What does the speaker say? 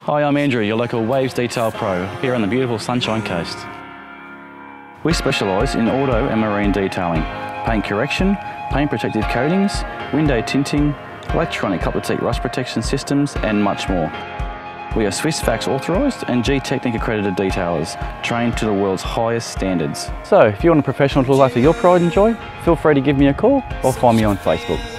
Hi, I'm Andrew, your local Waves Detail Pro, here on the beautiful Sunshine Coast. We specialise in auto and marine detailing, paint correction, paint protective coatings, window tinting, electronic Coupler-Tech rust protection systems and much more. We are Swiss Fax authorised and G-Technic accredited detailers, trained to the world's highest standards. So if you want a professional to look after your pride and joy, feel free to give me a call or find me on Facebook.